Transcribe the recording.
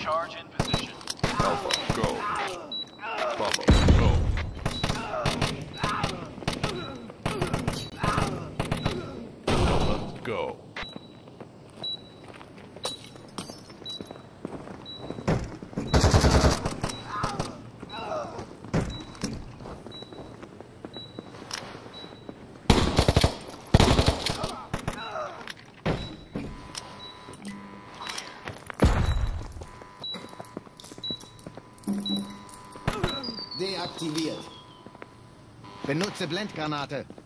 Charge in position. Alpha, go. Bravo, go. Delta, go. Deaktiviert. Benutze Blendgranate.